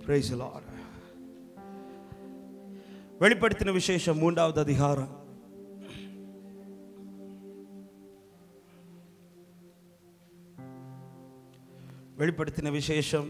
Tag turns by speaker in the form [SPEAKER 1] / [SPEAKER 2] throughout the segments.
[SPEAKER 1] Praise the Lord. வெளிப்படுத்தின விசேஷம் 3வது அதிகாரம். வெளிப்படுத்தின விசேஷம்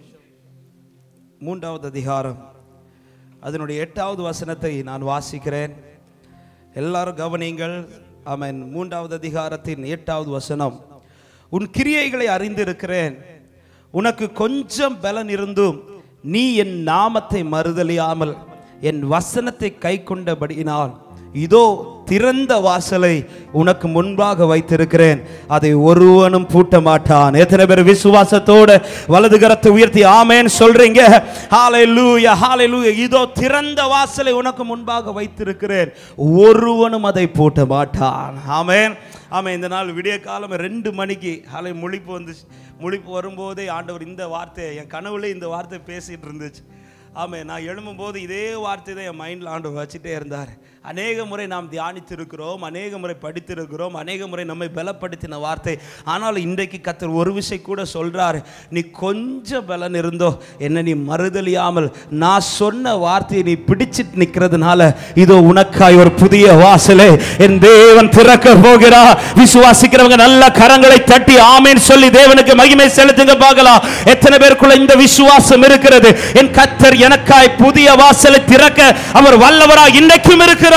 [SPEAKER 1] 3வது அதிகாரம் அதனுடைய 8வது வசனத்தை நான் வாசிக்கிறேன். எல்லாரும் கவனியுங்கள். ஆமென். 3வது அதிகாரத்தின் 8வது வசனம். உன் கிரியைகளை அறிந்திருக்கிறேன். உனக்கு கொஞ்சம் பலன் இருந்தும் நீ என் நாமத்தை மறுதலியாமல் என் வசனத்தை கை கொண்டபடியினால் இதோ திறந்த வாசலை உனக்கு முன்பாக வைத்திருக்கிறேன், அதை ஒருவனும் பூட்ட மாட்டான். எத்தனை பேர் விசுவாசத்தோட வலது கரத்தை உயர்த்தி ஆமென் சொல்றீங்க? ஹalleluya ஹalleluya. இதோ திறந்த வாசலை உனக்கு முன்பாக வைத்திருக்கிறேன், ஒருவனும் அதை பூட்ட மாட்டான். ஆமென் ஆமென். இந்த நாள் விடிய காலம் 2 மணிக்கு முழிப்பு வரும்போதே ஆண்டவர் இந்த வார்த்தை என் கனவுல இந்த வார்த்தை பேசிட்டு இருந்துச்சு. ஆமாம், நான் எழும்பும்போது இதே வார்த்தை தான் என் மைண்டில் ஆண்டவர் வச்சுட்டே இருந்தார். அநேக முறை நாம் தியானித்திருக்கிறோம், அநேக முறை படித்திருக்கிறோம், அநேக முறை நம்மை பலப்படுத்தின வார்த்தை. ஆனால் இன்றைக்கு கர்த்தர் ஒரு விஷயம் கூட சொல்கிறார், நீ கொஞ்சம் பலன் இருந்தோ என்ன நீ மறுதலியாமல் நான் சொன்ன வார்த்தையை நீ பிடிச்சிட்டு நிற்கிறதுனால இதோ உனக்காய் ஒரு புதிய வாசலை என் தேவன் திறக்க போகிறார். விசுவாசிக்கிறவங்க நல்ல கரங்களை தட்டி ஆமென் சொல்லி தேவனுக்கு மகிமை செலுத்துங்க பார்க்கலாம். எத்தனை பேருக்குள்ள இந்த விசுவாசம் இருக்கிறது? என் கர்த்தர் எனக்காய் புதிய வாசலை திறக்க அவர் வல்லவராய் இன்றைக்கும் இருக்கிறார்.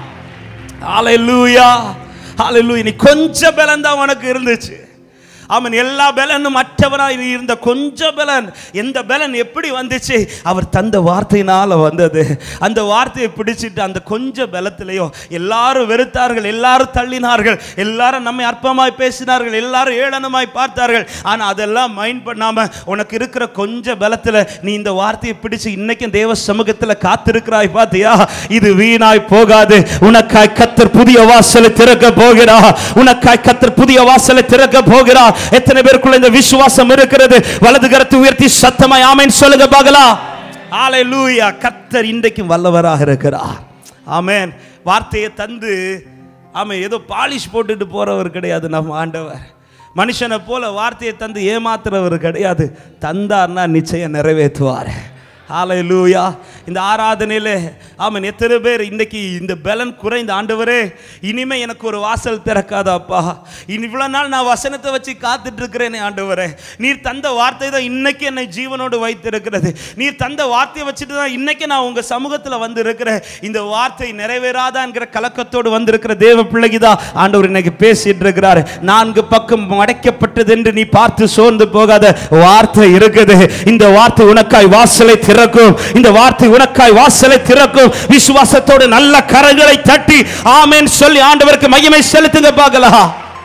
[SPEAKER 1] ஹalleluya ஹalleluya. நீ கொஞ்சம் பலன் தான் உனக்கு இருந்துச்சு. அவன் எல்லா பலனும் மற்றவனாய் இருந்த கொஞ்சம் பலன், எந்த பலன் எப்படி வந்துச்சு? அவர் தந்த வார்த்தையினால வந்தது. அந்த வார்த்தையை பிடிச்சிட்டு அந்த கொஞ்சம் பலத்திலேயோ எல்லாரும் வெறுத்தார்கள், எல்லாரும் தள்ளினார்கள், எல்லாரும் நம்மை அற்பமாய் பேசினார்கள், எல்லாரும் ஏளனமாய் பார்த்தார்கள். ஆனால் அதெல்லாம் மைண்ட் பண்ணாம உனக்கு இருக்கிற கொஞ்சம் பலத்தில் நீ இந்த வார்த்தையை பிடிச்சு இன்னைக்கும் தேவ சமூகத்தில் காத்திருக்கிறாய் பார்த்தியா? இது வீணாய் போகாது. உனக்காய் கர்த்தர் புதிய வாசலை திறக்க போகிறார். உனக்காய் கர்த்தர் புதிய வாசலை திறக்க போகிறார். எத்தனை பேருக்குள்ள இந்த விசுவாசம் இருக்கிறது? வலது கரத்தை உயர்த்தி சத்தமாய் ஆமென் சொல்லுங்க பார்க்கலாம். ஹalleluya. கர்த்தர் இன்றைக்கும் வல்லவராக இருக்கிறார். ஆமென். வார்த்தையை தந்து ஆமென் ஏதோ பாலிஷ் போட்டுட்டு போறவர் கிடையாது நம்ம ஆண்டவர். மனுஷனை போல வார்த்தையை தந்து ஏமாத்துறவர் கிடையாது. தந்தார்னா நிச்சயம் நிறைவேற்றுவார். ஹalleluya. இந்த ஆராதனையிலே ஆமென் எத்தனை பேர் இன்னைக்கு இந்த பலன் குறைந்த ஆண்டவரே இனிமே எனக்கு ஒரு வாசல் திறக்காதாப்பா, இவ்வளோ நாள் நான் வசனத்தை வச்சு காத்துட்டு இருக்கிறேனே ஆண்டவரே, நீர் தந்த வார்த்தை தான் இன்னைக்கு என்னை ஜீவனோடு வைத்திருக்கிறது. நீர் தந்த வார்த்தையை வச்சுட்டு தான் இன்னைக்கு நான் உங்க சமூகத்தில் வந்து இருக்கிறேன். இந்த வார்த்தை நிறைவேறாதா என்கிற கலக்கத்தோடு வந்திருக்கிற தேவ பிள்ளைக்குதான் ஆண்டவர் இன்னைக்கு பேசிட்டு இருக்கிறாரு. 4 பக்கம் அடைக்கப்பட்டது என்று நீ பார்த்து சோர்ந்து போகாத, வார்த்தை இருக்குது. இந்த வார்த்தை உனக்காய் வாசலை திறக்கும். இந்த வார்த்தை உனக்காய் வாசலை திறக்கும். விசுவாசத்தோடு நல்ல கரங்களை தட்டி ஆமென் சொல்லி ஆண்டவருக்கு மகிமை செலுத்துங்க பார்க்கலாம்.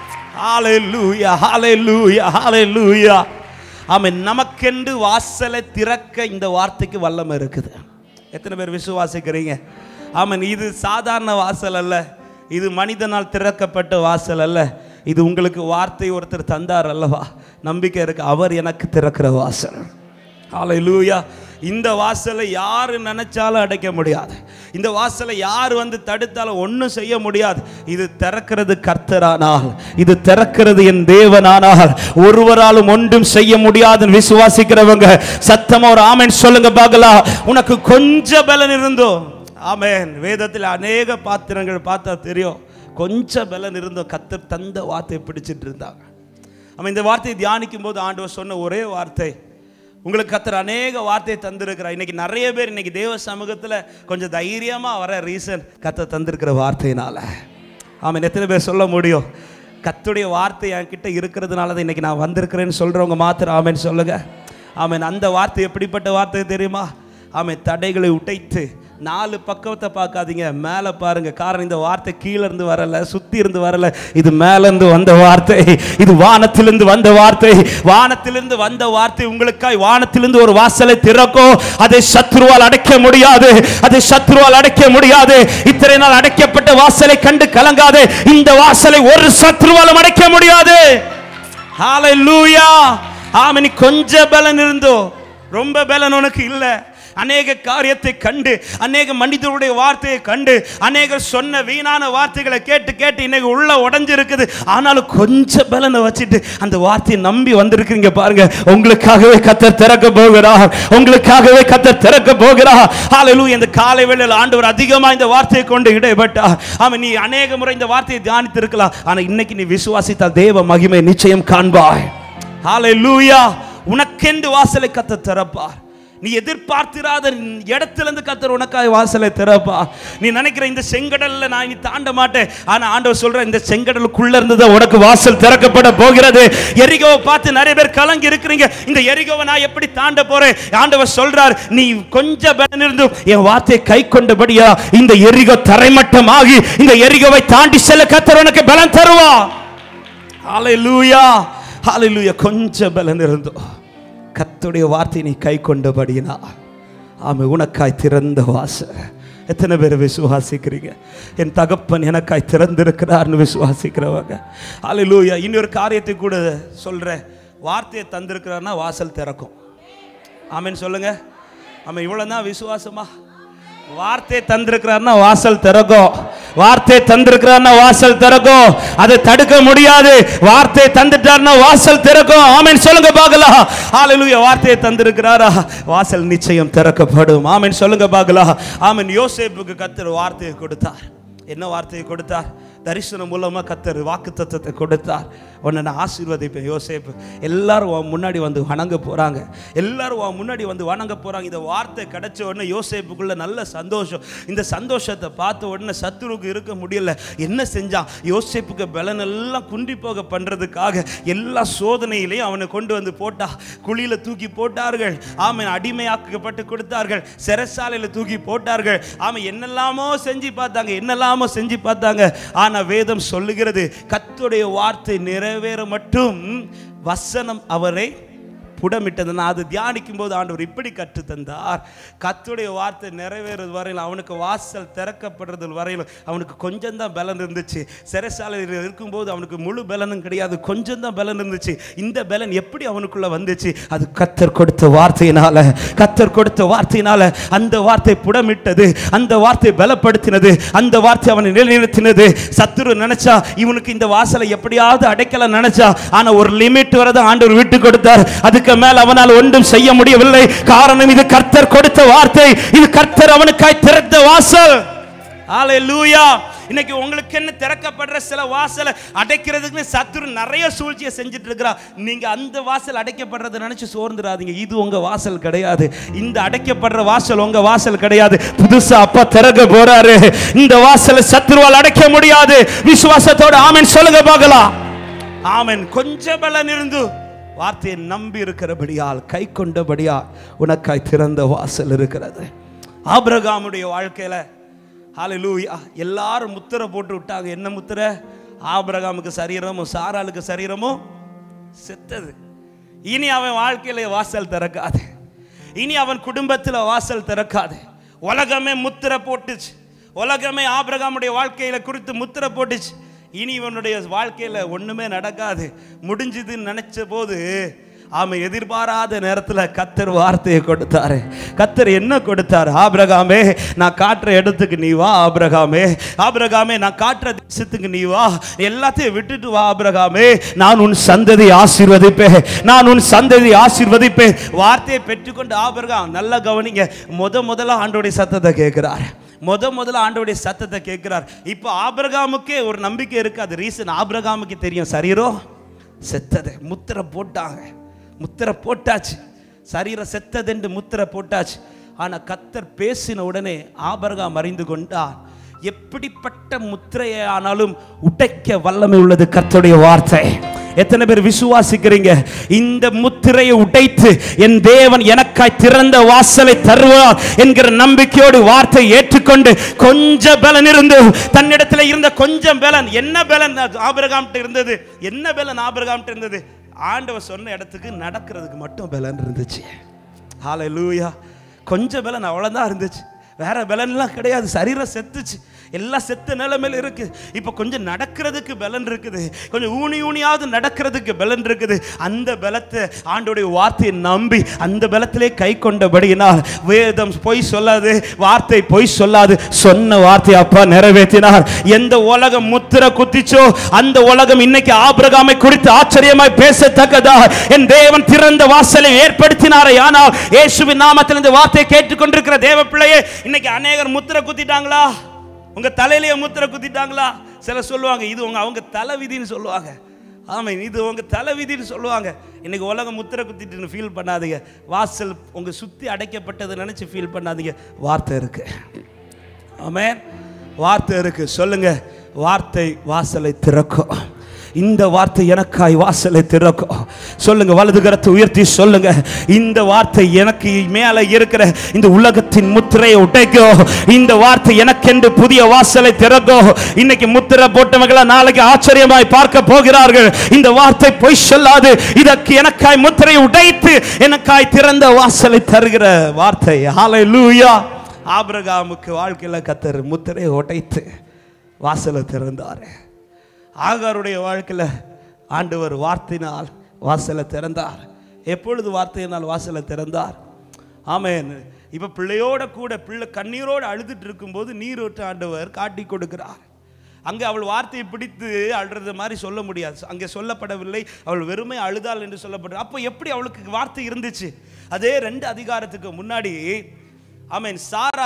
[SPEAKER 1] ஹalleluya ஹalleluya ஹalleluya. ஆமென். நமக்கென்று வாசலை திறக்க இந்த வார்த்தைக்கு வல்லமை இருக்குது. எத்தனை பேர் விசுவாசிக்கிறீங்க? ஆமென். இது சாதாரண வாசல் அல்ல, இது மனிதனால் திறக்கப்பட்ட வாசல் அல்ல. இது உங்களுக்கு வார்த்தை ஒருத்தர் தந்தார் அல்லவா, நம்பிக்கை இருக்கு, அவர் எனக்கு திறக்கிற வாசல். ஹalleluya. இந்த வாசலை யாரு நினைச்சாலும் அடைக்க முடியாது. இந்த வாசலை யார் வந்து தடுத்தாலும் ஒன்றும் செய்ய முடியாது. இது திறக்கிறது கர்த்தரானால், இது திறக்கிறது என் தேவனானால் ஒருவராலும் ஒன்றும் செய்ய முடியாது. விசுவாசிக்கிறவங்க சத்தமா ஒரு ஆமென் சொல்லுங்க பார்க்கலாம். உனக்கு கொஞ்சம் பலன் இருந்தோ ஆமென். வேதத்தில் அநேக பாத்திரங்கள் பார்த்தா தெரியும், கொஞ்சம் பலன் இருந்தோ கர்த்தர் தந்த வார்த்தையை பிடிச்சிட்டு இருந்தாங்க. ஆமாம். இந்த வார்த்தையை தியானிக்கும் போது ஆண்டவர் சொன்ன ஒரே வார்த்தை, உங்களுக்கு கர்த்தர் அநேக வார்த்தையை தந்திருக்கிறார். இன்னைக்கு நிறைய பேர் இன்னைக்கு தேவ சமூகத்தில் கொஞ்சம் தைரியமாக வர ரீசன் கர்த்தர் தந்திருக்கிற வார்த்தையினால. ஆமாம். எத்தனை பேர் சொல்ல முடியும்? கர்த்தருடைய வார்த்தை என்கிட்ட இருக்கிறதுனால தான் இன்னைக்கு நான் வந்திருக்கிறேன்னு சொல்கிறவங்க மாத்திரம் ஆமென் சொல்லுங்க. ஆமென். அந்த வார்த்தை எப்படிப்பட்ட வார்த்தை தெரியுமா? ஆமென். தடைகளை உடைத்து 4 பக்கத்தை பார்க்காதீங்க, மேலே பாருங்க. காரணம் இந்த வார்த்தை கீழே இருந்து வரல, சுத்தி இருந்து வரல, இது மேலிருந்து வந்த வார்த்தை, இது வானத்திலிருந்து வந்த வார்த்தை. வானத்திலிருந்து வந்த வார்த்தை உங்களுக்காய் வானத்திலிருந்து ஒரு வாசலை திறக்கும். அதை சத்ருவால் அடைக்க முடியாது, அதை சத்ருவால் அடைக்க முடியாது. இத்தனை நாள் அடைக்கப்பட்ட வாசலை கண்டு கலங்காதே, இந்த வாசலை ஒரு சத்ருவாலும் அடைக்க முடியாது. ஹalleluya. ஆமென். கொஞ்சம் பலன் இருந்தோ, ரொம்ப பலன் உனக்கு இல்லை, அநேக காரியத்தை கண்டு, அநேக மனிதருடைய வார்த்தையை கண்டு, அநேக சொன்ன வீணான வார்த்தைகளை கேட்டு கேட்டு இன்னைக்கு உள்ள உடைஞ்சு இருக்குது. ஆனாலும் கொஞ்சம் பலனை வச்சுட்டு அந்த வார்த்தையை நம்பி வந்திருக்கீங்க பாருங்க. உங்களுக்காகவே கர்த்தர் திறக்க போகிறார். உங்களுக்காகவே கர்த்தர் திறக்க போகிறார். ஹல்லேலூயா. இந்த காலை வேளையில் ஆண்டவர் அதிகமா இந்த வார்த்தையை கொண்டு இடைப்பட்டார். ஆமா, நீ அநேக முறை இந்த வார்த்தையை தியானித்து இருக்கலாம். ஆனா இன்னைக்கு நீ விசுவாசித்தால் தேவ மகிமை நிச்சயம் காண்பாய். ஹல்லேலூயா. உனக்கென்று வாசலை கர்த்தர் திறப்பார். நீ எதிர்பார்த்திராத இடத்திலிருந்து கர்த்தர் உனக்காக வாசலை திறப்பார். நீ நினைக்கிற இந்த செங்கடல்ல நான் இனி தாண்ட மாட்டேன், ஆனா ஆண்டவர் சொல்ற இந்த செங்கடலுக்குள்ள இருந்து தான் உனக்கு வாசல் திறக்கப்பட போகிறது. எரிகோவை பார்த்து நிறைய பேர் கலங்கி இருக்கிறீங்க. இந்த எரிகோவை நான் எப்படி தாண்ட போறேன்? ஆண்டவர் சொல்றார், நீ கொஞ்சம் பலன் இருந்தும் என் வார்த்தையை கை கொண்டபடியா இந்த எரிகோ தரைமட்டமாகி இந்த எரிகோவை தாண்டி செல்ல கர்த்தர் உனக்கு பலன் தருவார். ஹல்லேலூயா. ஹல்லேலூயா. கொஞ்சம் பலன் இருந்தோம் கர்த்தருடைய வார்த்தை நீ கை கொண்டபடினா ஆமே உனக்காய் திறந்த வாசல். எத்தனை பேர் விசுவாசிக்கிறீங்க? என் தகப்பன் எனக்காய் திறந்திருக்கிறார்னு விசுவாசிக்கிறவங்க ஹல்லேலூயா. இன்னொரு காரியத்தை கூட சொல்றேன். வார்த்தையை தந்திருக்கிறார்னா வாசல் திறக்கும். ஆமென் சொல்லுங்க. ஆமா, இவ்வளவுதான் விசுவாசமா? வார்த்தை தந்திருக்கிறார்னா வாசல் திறக்கும். வார்த்தை தந்திருக்கிறார்னா வாசல் திறக்கும். அதை தடுக்க முடியாது. வார்த்தை தந்துட்டார்னா வாசல் திறக்கும். ஆமென் சொல்லுங்க பார்க்கலாம். ஹல்லேலூயா. வார்த்தையை தந்திருக்கிறாரா, வாசல் நிச்சயம் திறக்கப்படும். ஆமென் சொல்லுங்க பார்க்கலாம். ஆமென். யோசேப்புக்கு கர்த்தர் வார்த்தையை கொடுத்தார். என்ன வார்த்தையை கொடுத்தார்? தரிசனம் மூலமா கர்த்தர் வாக்குத்தத்தத்தை கொடுத்தார். உன்னை நான் ஆசீர்வதிப்பேன் யோசேப்பு. எல்லாரும் முன்னாடி வந்து வணங்க போறாங்க. எல்லாரும் முன்னாடி வந்து வணங்க போறாங்க. இந்த வார்த்தை கிடைச்ச உடனே யோசேப்புக்குள்ள நல்ல சந்தோஷம். இந்த சந்தோஷத்தை பார்த்த உடனே சத்துருக்கு இருக்க முடியல. என்ன செஞ்சான்? யோசேப்புக்கு பலன் எல்லாம் குண்டி போக பண்றதுக்காக எல்லா சோதனையிலையும் அவனை கொண்டு வந்து போட்டா. குழியில தூக்கி போட்டார்கள். ஆமென். அடிமையாக்கப்பட்டு கொடுத்தார்கள். சிறைச்சாலையில தூக்கி போட்டார்கள். ஆமென். என்னெல்லாமோ செஞ்சு பார்த்தாங்க, என்னெல்லாமோ செஞ்சு பார்த்தாங்க. ஆனா வேதம் சொல்லுகிறது, கர்த்தருடைய வார்த்தை நிறைவேற மட்டும் வசனம் அவரை புடமிட்டது. நான் அது தியானிக்கும் போது ஆண்டவர் இப்படி கற்று தந்தார். கர்த்தருடைய வார்த்தை நிறைவேறது வரையில், அவனுக்கு வாசல் திறக்கப்படுறது வரையில் அவனுக்கு கொஞ்சம் தான் பலன் இருந்துச்சு. சிறைசாலையில் இருக்கும்போது அவனுக்கு முழு பலனும் கிடையாது, கொஞ்சம் தான் பலன் இருந்துச்சு. இந்த பலன் எப்படி அவனுக்குள்ள வந்துச்சு? அது கர்த்தர் கொடுத்த வார்த்தையினால. கர்த்தர் கொடுத்த வார்த்தையினால அந்த வார்த்தை புடமிட்டது, அந்த வார்த்தை பலப்படுத்தினது, அந்த வார்த்தை அவனை நிலைநிறுத்தினது. சத்துரு நினைச்சா இவனுக்கு இந்த வாசலை எப்படியாவது அடைக்கலாம் நினைச்சா, ஆனா ஒரு லிமிட் வரதான் ஆண்டவர் விட்டு கொடுத்தார். அதுக்கு மேல் அவனால் ஒன்றும் செய்ய முடியவில்லை. காரணம், இது கர்த்தர் கொடுத்த வார்த்தை. இது கர்த்தர் அவனுக்காய் திறந்த வாசல். ஹல்லேலூயா. இன்னைக்கு உங்களுக்கு என்ன திறக்கப்படுற சில வாசலை அடைக்கிறதுக்கு சத்துரு நிறைய சூழ்ச்சியை செஞ்சுட்டு இருக்கிறார். நீங்க அந்த வாசல் அடைக்கப்படுறதை நினைச்சு சோர்ந்துடாதீங்க. இது உங்க வாசல் கிடையாது. இந்த அடைக்கப்படுற வாசல் உங்க வாசல் கிடையாது. புதுசா அப்பா திறக்க போறாரு. இந்த வாசலை சத்துருவால் அடைக்க முடியாது. விசுவாசத்தோட ஆமென் சொல்லுங்க பார்க்கலாம். ஆமென். கொஞ்சம் பலன் இருந்து வார்த்தையை நம்பி இருக்கிறபடியால், கை கொண்டபடியால் உனக்காய் திறந்த வாசல் இருக்கிறது. ஆபிரகாமுடைய வாழ்க்கையில ஹல்லேலூயா எல்லாரும் முத்திரை போட்டு விட்டாங்க. என்ன முத்திரை? ஆபிரகாமுக்கு சரீரமும் சாராளுக்கு சரீரமும் செத்தது. இனி அவன் வாழ்க்கையில வாசல் திறக்காது. இனி அவன் குடும்பத்தில் வாசல் திறக்காது. உலகமே முத்திரை போட்டுச்சு. உலகமே ஆபிரகாமுடைய வாழ்க்கையில குறித்து முத்திரை போட்டுச்சு. இனி இவனுடைய வாழ்க்கையில ஒண்ணுமே நடக்காது, முடிஞ்சதுன்னு நினைச்ச போது அவன் எதிர்பாராத நேரத்தில் கர்த்தர் வார்த்தையை கொடுத்தாரு. கர்த்தர் என்ன கொடுத்தார்? ஆபிரகாமே, நான் காட்டுற இடத்துக்கு நீ வா. ஆபிரகாமே, ஆபிரகாமே, நான் காட்டுற தேசத்துக்கு நீ வா. எல்லாத்தையும் விட்டுட்டு வா. ஆபிரகாமே, நான் உன் சந்ததி ஆசீர்வதிப்பேன். நான் உன் சந்ததி ஆசீர்வதிப்பேன். வார்த்தையை பெற்றுக்கொண்டு ஆபிரகாம், நல்லா கவனிங்க, முதல்ல ஆண்டவருடைய சத்தத்தை கேட்கிறார். முதல்ல ஆண்டவருடைய சத்தத்தை கேட்கிறார். இப்போ ஆபிரகாமுக்கே ஒரு நம்பிக்கை இருக்கு. அது ரீசன், ஆபிரகாமுக்கு தெரியும் சரீரம் செத்தது. முத்திரை போட்டாங்க. முத்திரை போட்டாச்சு. சரீரம் செத்ததென்று முத்திரை போட்டாச்சு. ஆனா கர்த்தர் பேசின உடனே ஆபிரகாம் அறிந்து கொண்டார், எப்படிப்பட்ட முத்திரையை ஆனாலும் உடைக்க வல்லமை உள்ளது கர்த்தருடைய வார்த்தை. எத்தனை பேர் விசுவாசிக்கிறீங்க? இந்த முத்திரையை உடைத்து என் தேவன் எனக்காய் திறந்த வாசலை தருவார் என்கிற நம்பிக்கையோடு வார்த்தை ஏற்றுக்கொண்டு கொஞ்சம் பலன் இருந்து, தன்னிடத்தில் இருந்த கொஞ்சம் பலன், என்ன பலன் ஆபிரகாம்கிட்ட இருந்தது? என்ன பலன் ஆபிரகாம்கிட்ட இருந்தது? ஆண்டவர் சொன்ன இடத்துக்கு நடக்கிறதுக்கு மட்டும் பலன் இருந்துச்சு. ஹல்லேலூயா. கொஞ்சம் பலன் அவ்வளவுதான் இருந்துச்சு, வேற பலன்லாம் கிடையாது. சரீரம் செத்துச்சு. எல்லாம் செத்த நிலைமையில் இருக்கு. இப்போ கொஞ்சம் நடக்கிறதுக்கு பலன் இருக்குது, கொஞ்சம் ஊனியாவது நடக்கிறதுக்கு பலன் இருக்குது. அந்த பலத்தை ஆண்டோடைய வார்த்தையை நம்பி அந்த பலத்திலே கை கொண்டபடியினால் வேதம் பொய் சொல்லாது, வார்த்தை பொய் சொல்லாது. சொன்ன வார்த்தை அப்பா நிறைவேற்றினார். எந்த உலகம் முத்திர குத்திச்சோ அந்த உலகம் இன்னைக்கு ஆபிரகாமை குறித்து ஆச்சரியமாய் பேசத்தக்கதா என் தேவன் திறந்த வாசலை ஏற்படுத்தினாரே. ஆனால் இயேசுவின் நாமத்தில் இந்த வார்த்தையை கேட்டுக்கொண்டிருக்கிற தேவ பிள்ளையே, இன்னைக்கு அநேகர் முத்திர குத்திட்டாங்களா? உங்க தலையிலேயே முத்திர குத்திட்டாங்களா? சில சொல்லுவாங்க இது அவங்க தலைவிதின்னு சொல்லுவாங்க. ஆமாம், இது உங்க தலைவிதின்னு சொல்லுவாங்க. இன்னைக்கு உலகம் முத்திர குத்திட்டுன்னு ஃபீல் பண்ணாதீங்க. வாசல் உங்க சுத்தி அடைக்கப்பட்டதை நினைச்சு ஃபீல் பண்ணாதீங்க. வார்த்தை இருக்கு. ஆமென். வார்த்தை இருக்கு. சொல்லுங்க, வார்த்தை வாசலை திறக்கும். இந்த வார்த்தை எனக்காய் வாசலை திறக்கும். சொல்லுங்க, வலது கரத்தை உயர்த்தி சொல்லுங்க, இந்த வார்த்தை எனக்கு மேலே இருக்கிற இந்த உலகத்தின் முத்திரையை உடைக்கும். இந்த வார்த்தை எனக்கென்று புதிய வாசலை திறக்கும். இன்னைக்கு முத்திரை போட்டவங்கள நாளைக்கு ஆச்சரியமாய் பார்க்க போகிறார்கள். இந்த வார்த்தை பொய் சொல்லாது. இதற்கு எனக்காய் முத்திரையை உடைத்து எனக்காய் திறந்த வாசலை தருகிற வார்த்தை. ஹல்லேலூயா. ஆபிரகாமுக்கு வாழ்க்கையில கர்த்தர் முத்திரையை உடைத்து வாசலை திறந்தார். ஆகாருடைய வாழ்க்கையில் ஆண்டவர் வார்த்தையினால் வாசலை திறந்தார். எப்பொழுது வார்த்தையினால் வாசலை திறந்தார்? ஆமென். இப்போ பிள்ளையோட கூட பிள்ளை கண்ணீரோடு அழுதுட்டு இருக்கும்போது நீரூற்று ஆண்டவர் காட்டி கொடுக்கிறார். அங்கே அவள் வார்த்தையை பிடித்து அழுறது மாதிரி சொல்ல முடியாது. அங்கே சொல்லப்படவில்லை அவள் வெறுமை அழுதாள் என்று சொல்லப்பட்டது. அப்போ எப்படி அவளுக்கு வார்த்தை இருந்துச்சு? அதே 2 அதிகாரத்துக்கு முன்னாடி ஆமென்,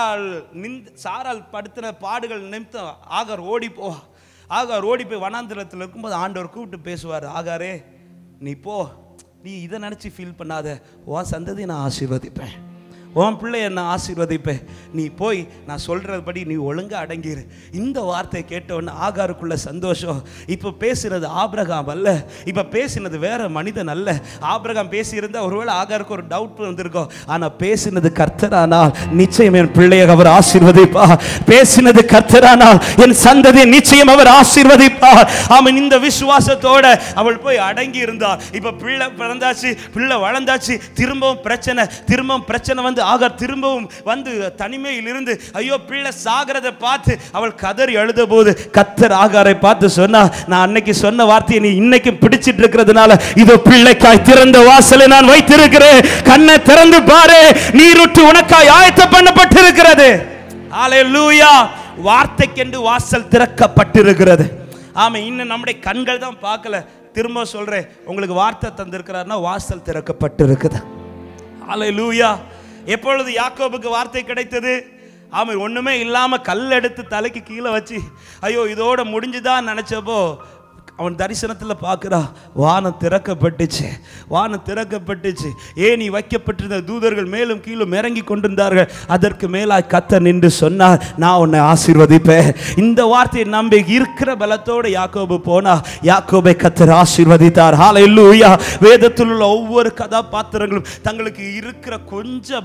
[SPEAKER 1] சாராள் படுத்தின பாடுகள் நிமித்தம் ஆகார் ஓடி போவா. ஆகார் ஓடி போய் வனாந்திரத்தில் இருக்கும்போது ஆண்டவர் கூப்பிட்டு பேசுவார். ஆகாரே, நீ போ, நீ இதை நினச்சி ஃபீல் பண்ணாத, உன் சந்ததி நான் ஆசீர்வதிப்பேன், உன் பிள்ளைய நான் ஆசீர்வதிப்பேன், நீ போய் நான் சொல்கிறபடி நீ ஒழுங்காக அடங்கிரு. இந்த வார்த்தை கேட்டவொன்னு ஆகாருக்குள்ள சந்தோஷம். இப்போ பேசுகிறது ஆபிரகாம் அல்ல, இப்போ பேசினது வேற மனிதன் அல்ல. ஆபிரகாம் பேசியிருந்தால் ஒருவேளை ஆகாருக்கு ஒரு டவுட் வந்திருக்கும். ஆனால் பேசினது கர்த்தரானால் நிச்சயம் என் பிள்ளையை அவர் ஆசீர்வதிப்பார். பேசினது கர்த்தரானால் என் சந்ததியை நிச்சயம் அவர் ஆசீர்வதிப்பார். அவன் இந்த விசுவாசத்தோட அவள் போய் அடங்கி இருந்தார். இப்போ பிள்ளை பிறந்தாச்சு, பிள்ளை வளர்ந்தாச்சு, திரும்பவும் பிரச்சனை வந்து ஆகார் திரும்பவும் வந்து தனிமையில் இருந்து ஐயோ பிள்ளை சாகிறதை பார்த்து அவள் கதறி அழுத போது கர்த்தர் ஆகாரை பார்த்து சொன்னா, நான் அன்னைக்கு சொன்ன வார்த்தையை நீ இன்னைக்கு பிடிச்சிட்டு இருக்கிறதுனால இதோ பிள்ளைக்காய் திறந்த வாசலை நான் வைத்திருக்கிறேன், கண்ணை திறந்து பாரு, நீரூற்று உனக்காய் ஆயத்தம் பண்ணப்பட்டிருக்கிறது. ஹல்லேலூயா. வார்த்தைக்கென்று வாசல் திறக்கப்பட்டிருக்கிறது. ஆமா, இன்னும் நம்முடைய கண்கள் தான் பார்க்கல. திரும்ப சொல்றேன், உங்களுக்கு வார்த்தை தந்திருக்கிறார்னா வாசல் திறக்கப்பட்டிருக்குது. ஹல்லேலூயா. எப்பொழுது யாக்கோபுக்கு வார்த்தை கிடைத்தது? அவன் ஒண்ணுமே இல்லாம கல் எடுத்து தலைக்கு கீழே வச்சு ஐயோ இதோட முடிஞ்சுதான் நினைச்சப்போ அவன் தரிசனத்தில் பார்க்குறா, வானம் திறக்கப்பட்டுச்சு, வானம் திறக்கப்பட்டுச்சு. ஏனி வைக்கப்பட்டிருந்த தூதர்கள் மேலும் கீழும் இறங்கி கொண்டிருந்தார்கள். அதற்கு மேலாய் கர்த்தர் நின்று சொன்னார், நான் உன்னை ஆசீர்வதிப்பேன். இந்த வார்த்தையை நம்பி இருக்கிற பலத்தோடு யாக்கோபு போனா, யாக்கோபை கர்த்தர் ஆசீர்வதித்தார். ஹல்லேலூயா. வேதத்தில் உள்ள ஒவ்வொரு கதாபாத்திரங்களும் தங்களுக்கு இருக்கிற கொஞ்ச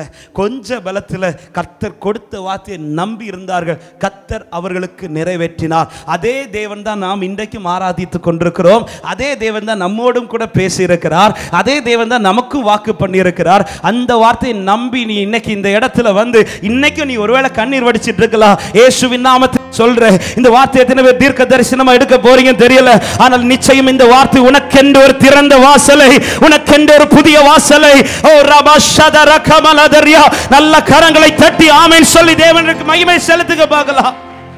[SPEAKER 1] பலத்தில் கர்த்தர் கொடுத்த வார்த்தையை நம்பி இருந்தார்கள். கர்த்தர் அவர்களுக்கு நிறைவேற்றினார். அதே தேவன் தான் நாம் இன்றைக்கும் ஆராதித்துக் கொண்டிருக்கிறோம். அதே தேவன் தான் நம்மோடும் கூட பேசி இருக்கிறார். அதே தேவன் தான் நமக்கும் வாக்கு பண்ணி இருக்கிறார். அந்த வார்த்தையை நம்பி நீ இன்னைக்கு இந்த இடத்துல வந்து இன்னைக்கும் நீ ஒருவேளை கண்ணீர் வடிச்சிட்டு இருக்கலாம். இயேசுவின் நாமத்தில் சொல்ற இந்த வார்த்தையை எத்தனை பேர் தீர்க்க தரிசனமா எடுக்க போறீங்கன்னு தெரியல. ஆனால் நிச்சயம் இந்த வார்த்தை உனக்கென்று ஒரு திறந்த வாசலை, உனக்கென்று ஒரு புதிய வாசலை. ஓ ரபா ஷதர கமலதரியா. நல்ல கரங்களை தட்டி ஆமென் சொல்லி தேவனுக்கு மகிமை செலுத்துக பார்க்கலாம்.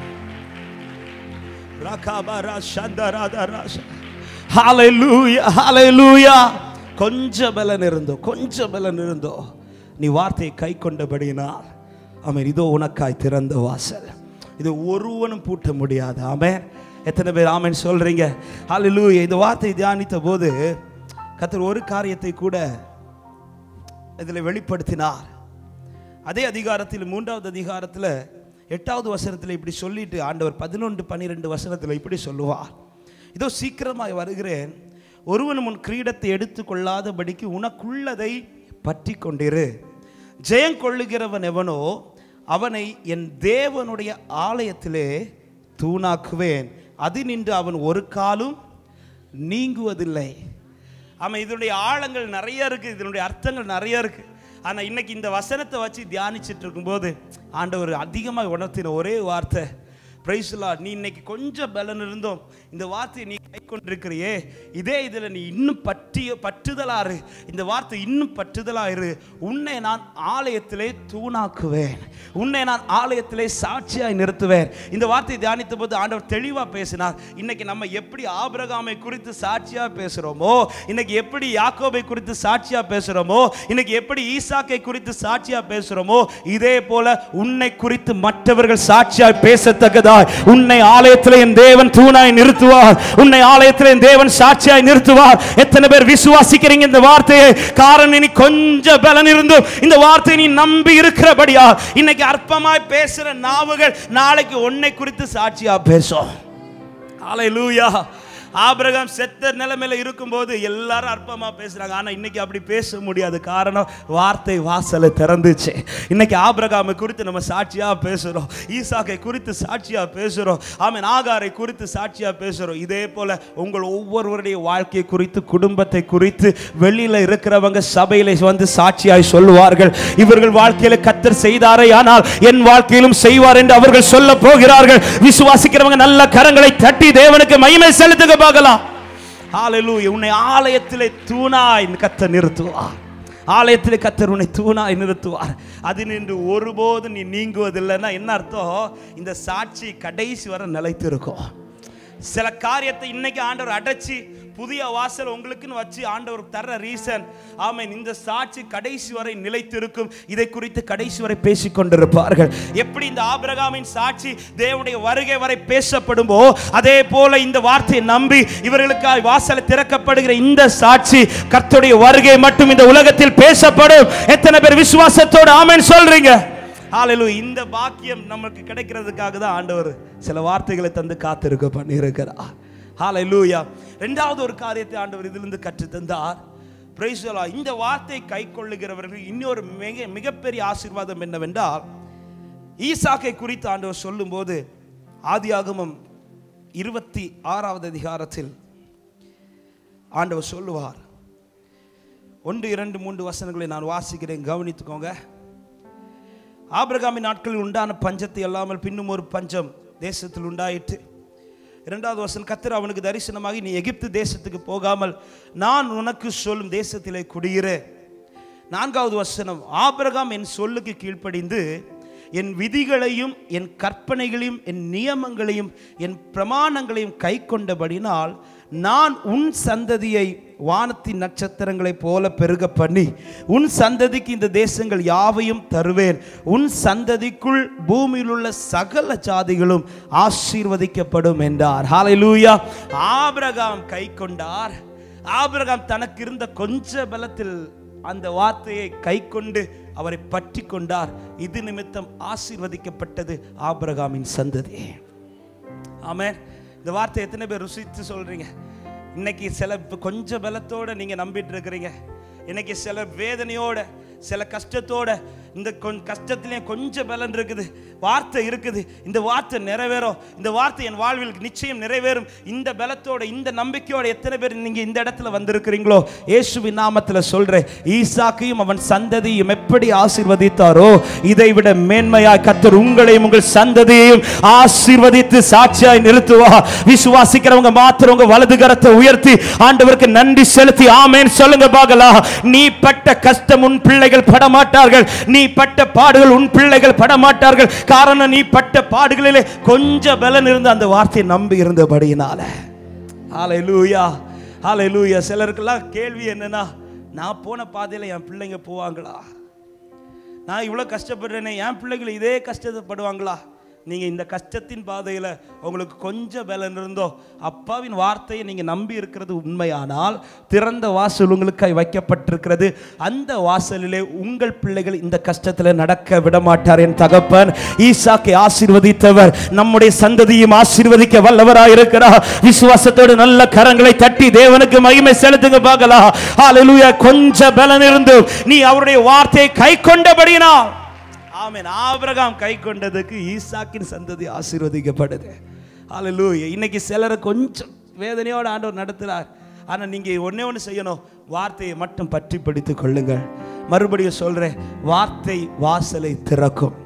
[SPEAKER 1] ஹல்லேலூயா, ஹல்லேலூயா. கொஞ்சம் பலன் இருந்தோ நீ வார்த்தையை கை கொண்டபடியினால் ஆமென், இதோ உனக்காய் திறந்த வாசல், இது ஒருவனும் பூட்ட முடியாது. ஆமென். எத்தனை பேர் ஆமென் சொல்றீங்க? ஹல்லேலூயா. இந்த வார்த்தை தியானித்த போது கர்த்தர் ஒரு காரியத்தை கூட இதில் வெளிப்படுத்தினார். அதே அதிகாரத்தில் 3வது அதிகாரத்தில் 8வது வசனத்தில் இப்படி சொல்லிட்டு ஆண்டவர் 11-12 வசனத்தில் இப்படி சொல்லுவார், இதோ சீக்கிரமாய் வருகிறேன், ஒருவனும் உன் கிரீடத்தை எடுத்துக்கொள்ளாதபடிக்கு உனக்குள்ளதை பற்றி கொண்டிரு. ஜெயம் கொள்ளுகிறவன் எவனோ அவனை என் தேவனுடைய ஆலயத்திலே தூணாக்குவேன், அது நின்று அவன் ஒரு காலும் நீங்குவதில்லை. ஆமாம், இதனுடைய ஆழங்கள் நிறைய இருக்குது, இதனுடைய அர்த்தங்கள் நிறைய இருக்குது. ஆனால் இன்னைக்கு இந்த வசனத்தை வச்சு தியானிச்சுட்டு இருக்கும்போது ஆண்டவர் அதிகமாக உணர்த்தின ஒரே வார்த்தை, பிரைஸ் தி லார்ட். நீ இன்னைக்கு கொஞ்சம் பலன் இருந்தோம் இந்த வார்த்தையை நீ கை கொண்டிருக்கிறியே, இதே இதில் நீ இன்னும் பற்றுதலாரு, இந்த வார்த்தை இன்னும் பற்றுதலாயிரு. உன்னை நான் ஆலயத்திலே தூணாக்குவேன், உன்னை நான் ஆலயத்திலே சாட்சியாய் நிறுத்துவேன். இந்த வார்த்தையை தியானித்த போது ஆண்டவர் தெளிவாக பேசினார். இன்னைக்கு நம்ம எப்படி ஆபிரகாமை குறித்து சாட்சியாக பேசுகிறோமோ, இன்னைக்கு எப்படி யாக்கோபை குறித்து சாட்சியாக பேசுகிறோமோ, இன்னைக்கு எப்படி ஈசாக்கை குறித்து சாட்சியாக பேசுகிறோமோ, இதே போல உன்னை குறித்து மற்றவர்கள் சாட்சியாய் பேசத்தக்கதாய் உன்னை ஆலயத்தில் என் தேவன் தூணாய் நிறுத்துவார், உன்னை ஆலயத்தில் என் தேவன் சாட்சியாய் நிறுத்துவார். எத்தனை பேர் விசுவாசிக்கிறீங்க இந்த வார்த்தையை? காரணம் நீ கொஞ்சம் பலன் இருந்தும் இந்த வார்த்தையை நீ நம்பி இருக்கிறபடியா இன்னைக்கு அற்பமாய் பேசுற நாவுகள் நாளைக்கு உன்னை குறித்து சாட்சியா பேசும். ஹல்லேலூயா. ஆபிரகாம் செத்த நிலைமையில இருக்கும்போது எல்லாரும் அற்பமா பேசுறாங்க. ஆனா இன்னைக்கு அப்படி பேச முடியாது. காரணம் வார்த்தை வாசலை திறந்துச்சு. இன்னைக்கு ஆபிரகாமை குறித்து நம்ம சாட்சியா பேசுறோம், ஈசாக்கை குறித்து சாட்சியா பேசுறோம், ஆமென், ஆகாரை குறித்து சாட்சியா பேசுறோம். இதே போல உங்கள் ஒவ்வொருவருடைய வாழ்க்கையை குறித்து, குடும்பத்தை குறித்து வெளியில இருக்கிறவங்க சபையில வந்து சாட்சியாய் சொல்லுவார்கள். இவர்கள் வாழ்க்கையில கர்த்தர் செய்தாரே ஆனால் என் வாழ்க்கையிலும் செய்வார் என்று அவர்கள் சொல்ல போகிறார்கள். விசுவாசிக்கிறவங்க நல்ல கரங்களை தட்டி தேவனுக்கு மகிமை செலுத்துங்க பார்க்கலாம். ஹல்லேலூயா. உன்னை ஆலயத்திலே தூணாய் கர்த்தர் நிறுத்துவார். ஆலயத்திலே கர்த்தர் உன்னை தூணாய் நிறுத்துவார். அது நின்று ஒருபோது நீ நீங்குவதில்லைன்னா என்ன அர்த்தம்? இந்த சாட்சி கடைசி வரை நிலைத்து இருக்கும். சில காரியத்தை இன்னைக்கு ஆண்டவர் அடைச்சி புதிய வாசல் உங்களுக்குன்னு வச்சு ஆண்டவர் தர ரீசன், ஆமென், இந்த சாட்சி கடைசி வரை நிலைத்திருக்கும். இதை குறித்து கடைசி வரை பேசிக் கொண்டிருப்பார்கள். எப்படி இந்த ஆபிரகாமின் சாட்சி தேவனுடைய வருகை வரை பேசப்படுமோ, அதே போல இந்த வார்த்தையை நம்பி இவர்களுக்காக வாசல் திறக்கப்படுகிற இந்த சாட்சி கர்த்தருடைய வருகை மட்டும் இந்த உலகத்தில் பேசப்படும். எத்தனை பேர் விசுவாசத்தோடு ஆமென் சொல்றீங்க? ஹல்லேலூயா. இந்த பாக்கியம் நமக்கு கிடைக்கிறதுக்காக தான் ஆண்டவர் சில வார்த்தைகளை தந்து காத்திருக்க பண்ணியிருக்கிறார். ஹல்லேலூயா. இரண்டாவது ஒரு காரியத்தை ஆண்டவர் இதிலிருந்து கற்று தந்தார். Praise the Lord. இந்த வார்த்தை கை கொள்ளுகிறவர்கள் இன்னொரு மிகப்பெரிய ஆசீர்வாதம் என்னவென்றால், ஈசாக்கை குறித்து ஆண்டவர் சொல்லும்போது ஆதியாகமம் 26வது அதிகாரத்தில் ஆண்டவர் சொல்லுவார். 1, 2, 3 வசனங்களை நான் வாசிக்கிறேன், கவனித்துக்கோங்க. ஆபிரகாமின் நாட்களில் உண்டான பஞ்சத்தை அல்லாமல் பின்னும் ஒரு பஞ்சம் தேசத்தில் உண்டாயிற்று. 2வது வசனம், கர்த்தர் அவனுக்கு தரிசனமாகி நீ எகிப்து தேசத்துக்கு போகாமல் நான் உனக்கு சொல்லும் தேசத்திலே குடியிரு. 4வது வசனம், ஆபிரகாம் என் சொல்லுக்கு கீழ்ப்படிந்து என் விதிகளையும் என் கற்பனைகளையும் என் நியமங்களையும் என் பிரமாணங்களையும் கை கொண்டபடினால் நான் உன் சந்ததியை வானத்தின் நட்சத்திரங்களைப் போல பெருக பண்ணி உன் சந்ததிக்கு இந்த தேசங்கள் யாவையும் தருவேன். உன் சந்ததிக்குள் பூமியில் உள்ள சகல ஜாதிகளும் ஆசீர்வதிக்கப்படும் என்றார். ஹல்லேலூயா. ஆபிரகாம் கை கொண்டார். ஆபிரகாம் தனக்கு இருந்த கொஞ்ச பலத்தில் அந்த வார்த்தையை கை கொண்டு அவரை பற்றி கொண்டார். இது நிமித்தம் ஆசீர்வதிக்கப்பட்டது ஆபிரகாமின் சந்ததி. ஆமென். இந்த வார்த்தை எத்தனை பேர் ருசித்து சொல்றீங்க? இன்னைக்கு சில கொஞ்சம் பலத்தோட நீங்க நம்பிட்டு இருக்கிறீங்க. இன்னைக்கு சில வேதனையோட, சில கஷ்டத்தோட, இந்த கஷ்டத்திலே கொஞ்சம் பலன் இருக்குது, வார்த்தை இருக்குது, இந்த வார்த்தை நிறைவேறும், இந்த வார்த்தை என் வாழ்வில் நிச்சயம் நிறைவேறும், இந்த பலத்தோட, இந்த நம்பிக்கையோட எத்தனை பேர் நீங்க இந்த இடத்துல வந்திருக்கிறீங்களோ, இயேசுவின் நாமத்தில் சொல்றேன், ஈசாக்கையும் அவன் சந்ததியும் எப்படி ஆசீர்வதித்தாரோ இதை விட மேன்மையாய் கர்த்தர் உங்களையும் உங்கள் சந்ததியையும் ஆசீர்வதித்து சாட்சியாய் நிறுத்துவார். விசுவாசிக்கிறவங்க மாத்திரம் உங்க வலது கரத்தை உயர்த்தி ஆண்டவருக்கு நன்றி செலுத்தி ஆமென் சொல்லுங்க பார்க்கலாம். நீ பட்ட கஷ்டம் உன் பிள்ளைகள் படமாட்டார்கள், நீ பட்ட பாடுகள் உன் பிள்ளைகள் படமாட்டார்கள். காரணம், நீ பட்ட பாடுகளிலே கொஞ்சம் பலன் இருந்த அந்த வார்த்தையை நம்பி இருந்தபடியினால. ஹல்லேலூயா, ஹல்லேலூயா. சிலருக்கெல்லாம் கேள்வி என்னன்னா, நான் போன பாதையில என் பிள்ளைங்க போவாங்களா? நான் இவ்வளவு கஷ்டப்படுறேனே, என் பிள்ளைகள் இதே கஷ்டப்படுவாங்களா? நீங்க இந்த கஷ்டத்தின் பாதையில உங்களுக்கு கொஞ்சம் பலன் இருந்தோ அப்பாவின் வார்த்தையை நீங்க நம்பி இருக்கிறது உண்மையானால் திறந்த வாசல் உங்களுக்காய் வைக்கப்பட்டிருக்கிறது. அந்த வாசலிலே உங்கள் பிள்ளைகள் இந்த கஷ்டத்தில் நடக்க விடமாட்டார். என் தகப்பன் ஈசாக்கை ஆசீர்வதித்தவர் நம்முடைய சந்ததியும் ஆசீர்வதிக்க வல்லவராய் இருக்கிறார். விசுவாசத்தோடு நல்ல கரங்களை தட்டி தேவனுக்கு மகிமை செலுத்துங்க பார்க்கலாம். ஹல்லேலூயா. கொஞ்சம் பலன் இருந்து நீ அவருடைய வார்த்தையை கை கொண்டபடியினால், ஆமென், ஆபிரகாம் கை கொண்டதுக்கு ஈசாக்கின் சந்ததி ஆசீர்வதிக்கப்படுது. ஹல்லேலூயா. இன்னைக்கு சிலரை கொஞ்சம் வேதனையோடு ஆண்டவர் நடத்துகிறார். ஆனால் நீங்கள் ஒன்று செய்யணும், வார்த்தையை மட்டும் பற்றி பிடித்துக் கொள்ளுங்கள். மறுபடியும் சொல்கிறேன், வார்த்தை வாசலை திறக்கும்.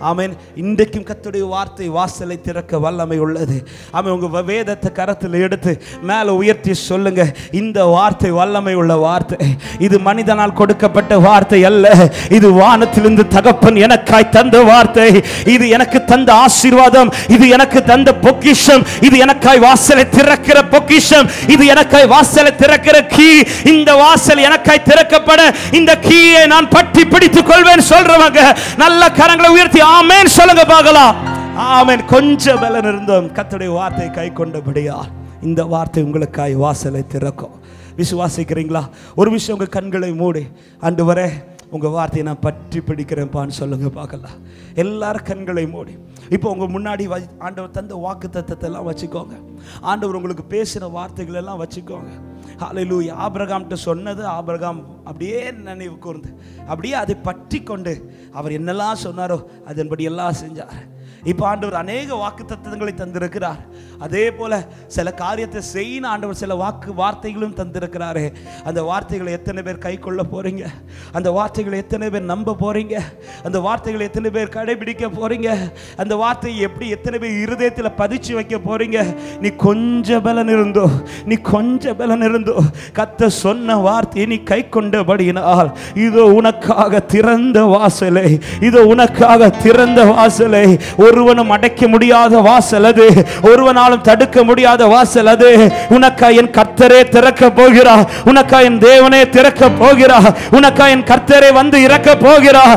[SPEAKER 1] ஆமென். இன்றைக்கும் கர்த்தருடைய வார்த்தை வாசலை திறக்க வல்லமை உள்ளது. ஆமென். உங்க வேதத்தை கரத்தில் எடுத்து மேலே உயர்த்தி சொல்லுங்க, இந்த வார்த்தை வல்லமை உள்ள வார்த்தை. இது மனிதனால் கொடுக்கப்பட்ட வார்த்தை அல்ல, இது வானத்திலிருந்து தகப்பன் எனக்காய் தந்த வார்த்தை. இது எனக்கு தந்த ஆசீர்வாதம், இது எனக்கு தந்த பொக்கிஷம், இது எனக்காய் வாசலை திறக்கிற பொக்கிஷம், இது எனக்காய் வாசலை திறக்கிற கீ. இந்த வாசல் எனக்காய் திறக்கப்பட இந்த கீயை நான் பற்றி பிடித்துக் கொள்வேன் சொல்றவங்க நல்ல கரங்களை உயர்த்தி ஆமென் சொல்லுங்க பார்க்கலாம். ஆமென். கொஞ்சம் பலன் இருந்தோம், கர்த்தருடைய வார்த்தை கை கொண்டபடியா இந்த வார்த்தை உங்களுக்காய் வாசலை திறக்கும். விசுவாசிக்கிறீங்களா? ஒரு விஷயம், உங்க கண்களை மூடி ஆண்டவரே உங்க வார்த்தையை நான் பற்றி பிடிக்கிறேன்பான்னு சொல்லுங்க பார்க்கலாம். எல்லாரும் கண்களை மூடி இப்போ உங்க முன்னாடி ஆண்டவர் தந்த வாக்கு தத்தத்தை எல்லாம் வச்சுக்கோங்க. ஆண்டவர் உங்களுக்கு பேசின வார்த்தைகள் எல்லாம் வச்சுக்கோங்க. ஹல்லேலூயா. ஆபிரகாம்கிட்ட சொன்னது ஆபிரகாம் அப்படியே நினைவு கூர்ந்து அப்படியே அதை பற்றி கொண்டு அவர் என்னெல்லாம் சொன்னாரோ அதன்படி எல்லாம் செஞ்சார். இப்போ ஆண்டவர் அநேக வாக்கு தத்தங்களை தந்திருக்கிறார். அதே போல சில காரியத்தை செய்யணும் ஆண்டவர் சில வார்த்தைகளும் தந்திருக்கிறாரே. அந்த வார்த்தைகளை எத்தனை பேர் கை கொள்ள போறீங்க? அந்த வார்த்தைகளை எத்தனை பேர் நம்ப போறீங்க? அந்த வார்த்தைகளை எத்தனை பேர் கடைபிடிக்க போறீங்க? அந்த வார்த்தையை எப்படி எத்தனை பேர் இருதயத்தில் பதிச்சு வைக்க போறீங்க? நீ கொஞ்சம் பலன் இருந்தோ, நீ கொஞ்சம் பலன் இருந்தோ கர்த்தர் சொன்ன வார்த்தையை நீ கை கொண்டபடியினால் இதோ உனக்காக திறந்த வாசலை, இதோ உனக்காக திறந்த வாசலை. ஒருவனும் அடைக்க முடியாத வாசல் அது, ஒருவனாலும் தடுக்க முடியாத வாசல் அது. உனக்கா என் கர்த்தரே திறக்க போகிறார், உனக்கா என் தேவனே திறக்க போகிறார், உனக்கா என் கர்த்தரே வந்து இறக்க போகிறார்.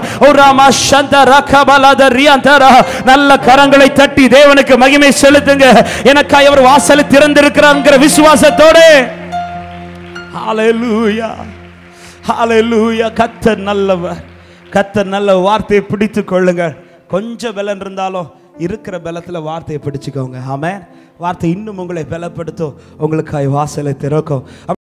[SPEAKER 1] நல்ல கரங்களை தட்டி தேவனுக்கு மகிமை செலுத்துங்க. எனக்கா அவர் வாசலை திறந்திருக்கிறார் விசுவாசத்தோடு. ஹல்லேலூயா, ஹல்லேலூயா. கர்த்தர் நல்லவர், கர்த்தர் நல்ல வார்த்தையை பிடித்துக் கொள்ளுங்க. கொஞ்சம் பலன் இருந்தாலும் இருக்கிற பலத்தில் வார்த்தையை பிடிச்சுக்கோங்க. ஆமென். வார்த்தை இன்னும் உங்களை பலப்படுத்தும், உங்களுக்காய் வாசலை திறக்கும்.